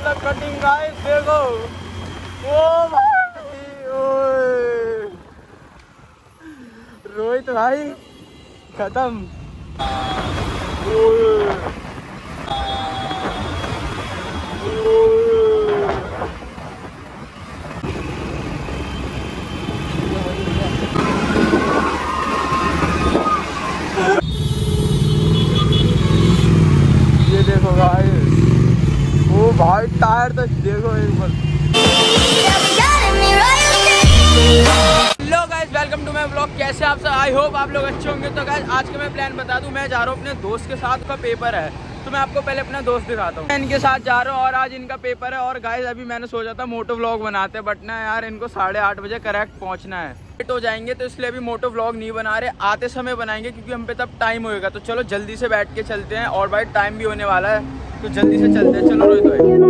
मतलब cutting guys देखो। ओ भाई ओए रोहित भाई खत्म। ये देखो गाइस, ओ भाई टायर तो देखो एक बार। Hello guys, welcome to my vlog. कैसे आप सब? आई होप आप लोग अच्छे होंगे। तो गाइस आज का मैं प्लान बता दूं, मैं जा रहा हूँ अपने दोस्त के साथ, का पेपर है। तो मैं आपको पहले अपना दोस्त दिखाता हूँ। मैं इनके साथ जा रहा हूँ और आज इनका पेपर है। और गाइस अभी मैंने सोचा था मोटो व्लॉग बनाते, बट ना यार इनको 8:30 बजे करेक्ट पहुँचना है। लेट हो जाएंगे तो इसलिए अभी मोटो व्लॉग नहीं बना रहे, आते समय बनाएंगे क्योंकि हम पे तब टाइम होएगा। तो चलो जल्दी से बैठ के चलते हैं। और भाई टाइम भी होने वाला है तो जल्दी से चलते हैं। चलो रोहित भाई।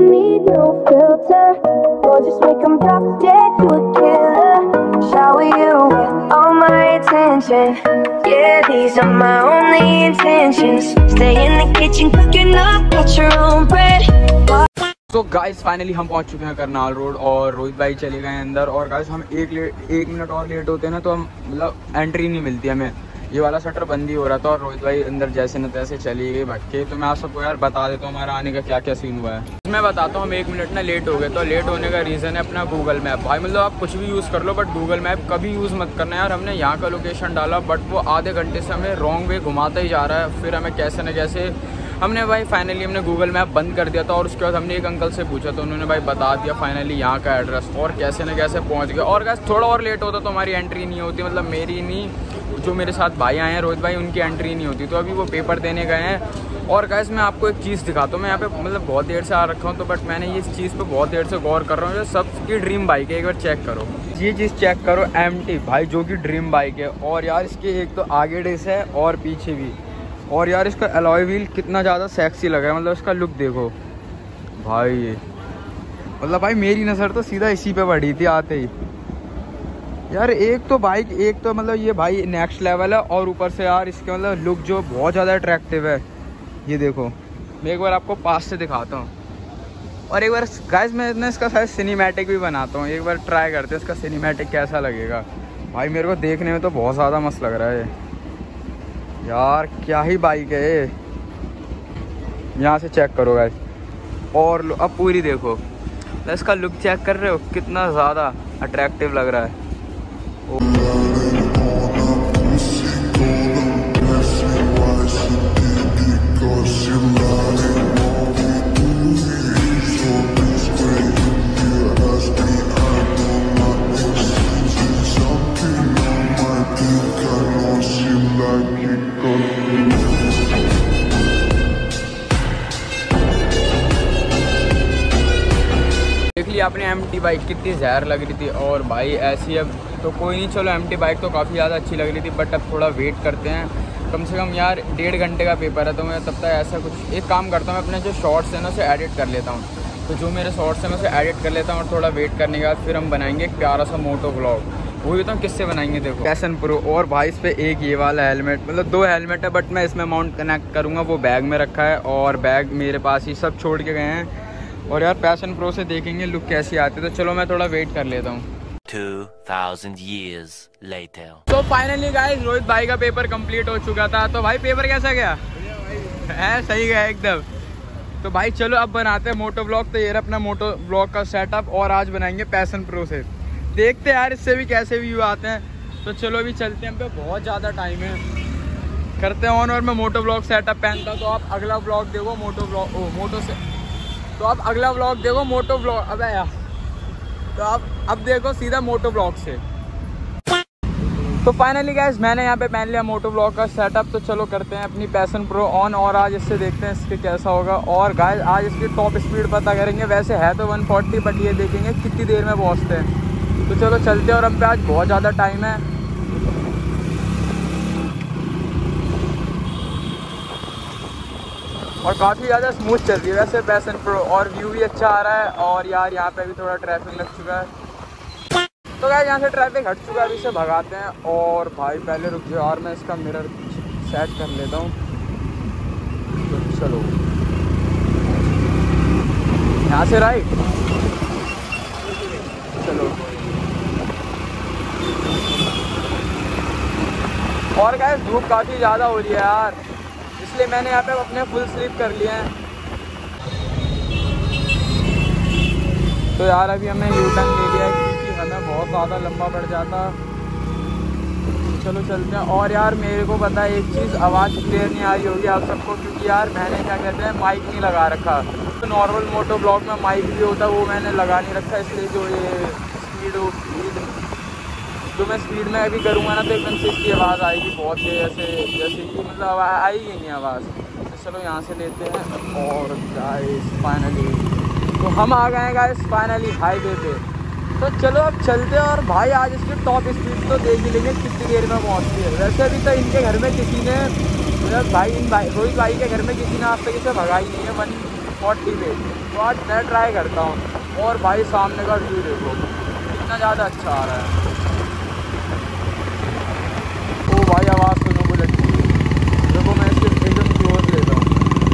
Just make them drop dead, you a killer. Shower you with all my attention. Yeah, these are my only intentions. Stay in the kitchen cooking up, get your own bread. तो गाइस फाइनली हम पहुंच चुके हैं Karnal road और रोहित भाई चले गए अंदर। और गाइस हम एक मिनट और लेट होते हैं ना तो हम मतलब एंट्री नहीं मिलती हमें। ये वाला शटर बंद ही हो रहा था और रोहित भाई अंदर जैसे न तैसे चली गई भटके के। तो मैं आप सबको यार बता देता हूँ हमारा आने का क्या क्या सीन हुआ है। मैं बताता हूँ, हम 1 मिनट ना लेट हो गए। तो लेट होने का रीज़न है अपना गूगल मैप। भाई मतलब आप कुछ भी यूज़ कर लो बट गूगल मैप कभी यूज़ मत करना यार। हमने यहाँ का लोकेशन डाला बट वो आधे घंटे से हमें रॉन्ग वे घुमाता ही जा रहा है। फिर हमें कैसे न कैसे हमने भाई फाइनली हमने गूगल मैप बंद कर दिया था। और उसके बाद हमने एक अंकल से पूछा तो उन्होंने भाई बता दिया फाइनली यहाँ का एड्रेस। और कैसे न कैसे पहुँच गए। और गाइस थोड़ा और लेट होता तो हमारी एंट्री नहीं होती, मतलब मेरी नहीं, जो मेरे साथ भाई आए हैं रोहित भाई, उनकी एंट्री नहीं होती। तो अभी वो पेपर देने गए हैं। और गाइस मैं आपको एक चीज़ दिखाता हूँ। मैं यहाँ पे मतलब बहुत देर से आ रखा हूँ तो बट मैंने ये इस चीज़ पे बहुत देर से गौर कर रहा हूँ। जो सबकी ड्रीम बाइक है, एक बार चेक करो ये चीज़ चेक करो। MT भाई जो कि ड्रीम बाइक है। और यार इसके एक तो आगे डिस है और पीछे भी। और यार इसका अलॉय व्हील कितना ज़्यादा सेक्सी लग रहा है, मतलब इसका लुक देखो भाई। मतलब भाई मेरी नज़र तो सीधा इसी पे पड़ी थी आते ही यार। एक तो बाइक, एक तो मतलब ये भाई नेक्स्ट लेवल है। और ऊपर से यार इसके मतलब लुक जो बहुत ज़्यादा अट्रैक्टिव है। ये देखो मैं एक बार आपको पास से दिखाता हूँ। और एक बार गाइस मैं इतना इसका शायद सिनेमैटिक भी बनाता हूँ। एक बार ट्राई करते हैं इसका सिनेमैटिक कैसा लगेगा। भाई मेरे को देखने में तो बहुत ज़्यादा मस्त लग रहा है यार। क्या ही बाइक है ये। यहाँ से चेक करो गाइस। और अब पूरी देखो, तो इसका लुक चेक कर रहे हो कितना ज़्यादा अट्रैक्टिव लग रहा है। देख लिया आपने MT बाइक कितनी जहर लग रही थी। और भाई ऐसी अब तो कोई नहीं, चलो MT बाइक तो काफ़ी ज़्यादा अच्छी लग रही थी बट अब थोड़ा वेट करते हैं। कम से कम यार 1.5 घंटे का पेपर है तो मैं तब तक ऐसा कुछ एक काम करता हूँ, मैं अपने जो शॉर्ट्स हैं ना उसे एडिट कर लेता हूँ। तो जो मेरे शॉर्ट्स हैं मैं उसे एडिट कर लेता हूँ और थोड़ा वेट करने के बाद फिर हम बनाएंगे एक प्यारा सा मोटो व्लॉग। वो भी बताऊँ किससे बनाएंगे, देखो पैशन प्रो। और भाई इस पर एक ये वाला हेलमेट, मतलब 2 हेलमेट है बट मैं इसमें माउंट कनेक्ट करूँगा। वो बैग में रखा है और बैग मेरे पास ही सब छोड़ के गए हैं। और यार पैशन प्रो से देखेंगे लुक कैसी आती है। तो चलो मैं थोड़ा वेट कर लेता हूँ। 2000 years later. तो फाइनली गाइस रोहित भाई का पेपर कंप्लीट हो चुका था। तो भाई पेपर कैसा गया? है सही गया एकदम। तो भाई चलो अब बनाते हैं मोटो ब्लॉग। तो ये रहा अपना मोटो ब्लॉग का सेटअप। और आज बनाएंगे पैशन प्रो से। देखते हैं यार इससे भी कैसे व्यू आते हैं। तो चलो अभी चलते हैं, हम पे बहुत ज़्यादा टाइम है, करते हैं ऑन। और मैं मोटो ब्लॉग सेटअप पहनता हूँ। तो आप अगला ब्लॉग देखो मोटो ब्लॉग मोटो से, तो आप अगला व्लॉग देखो मोटो व्लॉग। अबे यार तो आप अब देखो सीधा मोटो व्लॉग से। तो फाइनली गाइस मैंने यहाँ पे पहन लिया मोटो व्लॉग का सेटअप। तो चलो करते हैं अपनी पैशन प्रो ऑन और आज इससे देखते हैं इसके कैसा होगा। और गाइस आज इसकी टॉप स्पीड पता करेंगे। वैसे है तो 140 बट ये देखेंगे कितनी देर में पहुँचते हैं। तो चलो चलते हैं। और हम पे आज बहुत ज़्यादा टाइम है। और काफ़ी ज़्यादा स्मूथ चल रही है वैसे पैशन प्रो। और व्यू भी अच्छा आ रहा है। और यार यहाँ पे भी थोड़ा ट्रैफिक लग चुका है। तो गाइस यहाँ से ट्रैफिक हट चुका है, अभी से भगाते हैं। और भाई पहले रुक जाओ और मैं इसका मिरर सेट कर लेता हूँ। तो चलो यहाँ से राइट, चलो। और गाइस धूप काफ़ी ज़्यादा हो रही है यार, इसलिए मैंने यहाँ पे अपने फुल स्लीप कर लिए हैं। तो यार अभी हमने यू टर्न ले लिया है क्योंकि हमें बहुत ज़्यादा लंबा पड़ जाता। चलो चलते हैं। और यार मेरे को पता है एक चीज़, आवाज़ क्लियर नहीं आ रही होगी आप सबको, क्योंकि यार मैंने क्या कहते हैं माइक नहीं लगा रखा। तो नॉर्मल मोटो ब्लॉग में माइक भी होता है, वो मैंने लगा नहीं रखा, इसलिए जो ये स्पीड जो मैं स्पीड में अभी करूँगा ना तो एकदम से इसकी आवाज़ आएगी बहुत ही ऐसे, जैसे कि मतलब आएगी नहीं आवाज़। तो चलो यहाँ से लेते हैं। और गाइस फाइनली तो हम आ गए हैं गाइस फाइनली हाईवे पे। तो चलो अब चलते हैं। और भाई आज इसकी टॉप स्पीड तो देख ही लेंगे कितनी देर में पहुँचती है। वैसे अभी तो इनके घर में किसी ने, मतलब रोहित भाई के घर में किसी ने आज तक इसे भगाई नहीं है 140 पे। तो आज मैं ट्राई करता हूँ। और भाई सामने का व्यू देखो कितना ज़्यादा अच्छा आ रहा है। ओ भाई आवाज़ सुनो बुलेट की, देखो मैं इसके एकदम क्लोज लेता हूँ।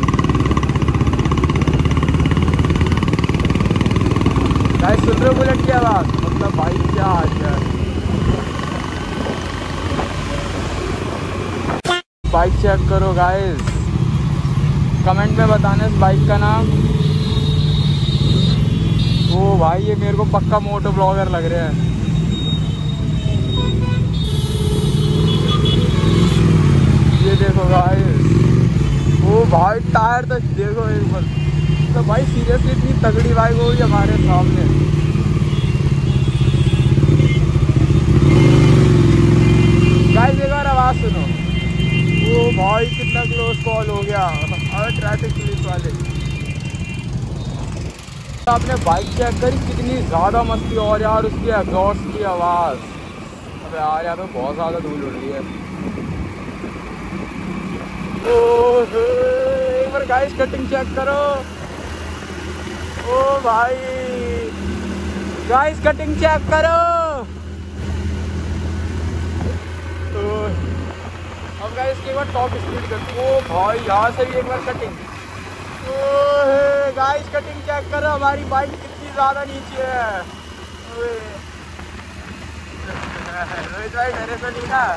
गाइस सुन रहे हो बुलेट की आवाज़, मतलब भाई क्या आज है। बाइक चेक करो गाइस, कमेंट में बताना इस बाइक का नाम। ओ भाई ये मेरे को पक्का मोटो ब्लॉगर लग रहे हैं। ये देखो गाइस, ओ भाई टायर तो देखो एक बार। तो भाई सीरियसली इतनी तगड़ी बाइक होगी हमारे सामने। गाइस एक बार आवाज़ सुनो। ओ भाई कितना क्लोज कॉल हो गया। और ट्रैफिक पुलिस वाले, आपने बाइक चेक करी कितनी ज़्यादा मस्ती। और यार उसकी एग्जॉस्ट की आवाज़, अबे यार यहाँ पे बहुत ज़्यादा धूल उड़ रही है। ओह एक बार गाइस कटिंग चेक करो। ओ भाई गाइस कटिंग चेक करो। अब गाइस एक बार टॉप स्पीड कर। ओ भाई यहाँ से भी एक बार कटिंग। ओ गाइस कटिंग चेक करो, हमारी बाइक कितनी ज़्यादा नीचे है। रोहित भाई मेरे से नहीं ना।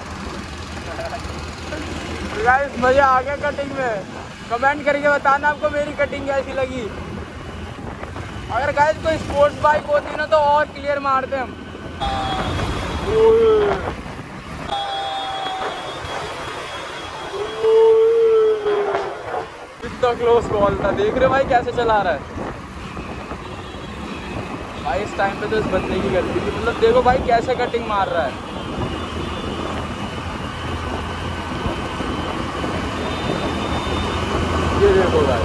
गाइस मज़ा आ गया कटिंग में। कमेंट करके बताना आपको मेरी कटिंग कैसी लगी। अगर गाइस कोई स्पोर्ट्स बाइक होती ना तो और क्लियर मारते हम। कितना क्लोज कॉल था, देख रहे हो भाई कैसे चला रहा है। भाई इस टाइम पे तो इस बंदे की गलती थी, मतलब देखो भाई कैसे कटिंग मार रहा है। ये देखो भाई,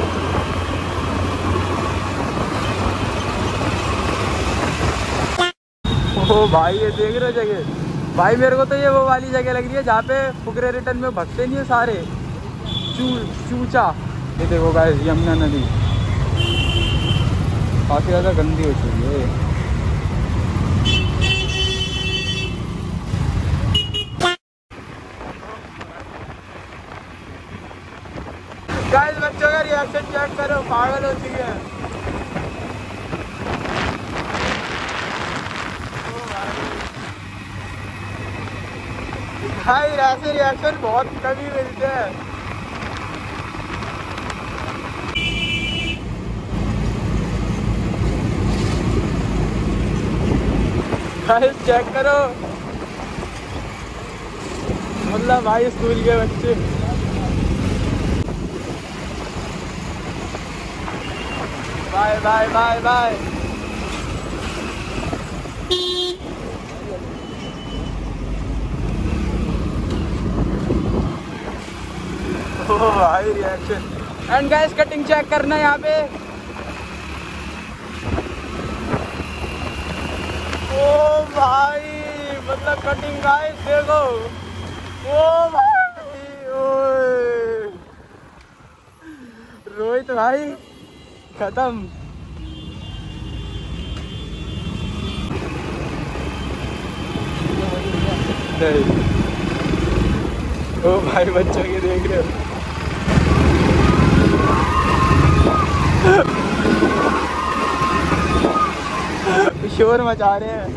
ओ भाई ये देख रहे हो जगह। भाई मेरे को तो ये वो वाली जगह लग रही है जहाँ पे फुकरे रिटर्न में भगते नहीं है सारे चूचा। ये देखो गाइस यमुना नदी काफ़ी ज़्यादा गंदी हो चुकी है। गाइस बच्चों का रिएक्शन चेक करो, पागल हो चुकी है। भाई ऐसे रिएक्शन बहुत कम ही मिलते हैं। गाइस चेक करो, मतलब भाई स्कूल के बच्चे। Bye bye bye bye. ओ भाई reaction. And guys cutting check करना यहाँ पे। ओ भाई मतलब कटिंग गाइस देखो। ओ भाई ओए रोहित भाई खत्म। ओ भाई बच्चों के देख रहे हो। शोर मचा रहे हैं।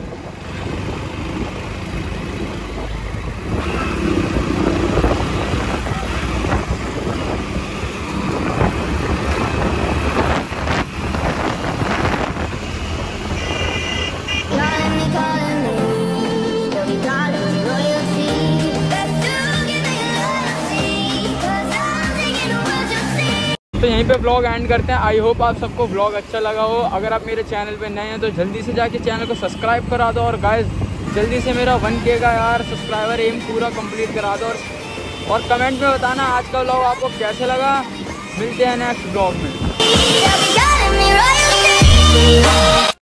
तो यहीं पे ब्लॉग एंड करते हैं। आई होप आप सबको ब्लॉग अच्छा लगा हो। अगर आप मेरे चैनल पे नए हैं तो जल्दी से जाके चैनल को सब्सक्राइब करा दो। और गाइस जल्दी से मेरा 1K का यार सब्सक्राइबर एम पूरा कंप्लीट करा दो। और कमेंट में बताना आज का ब्लॉग आपको कैसे लगा। मिलते हैं नेक्स्ट ब्लॉग में।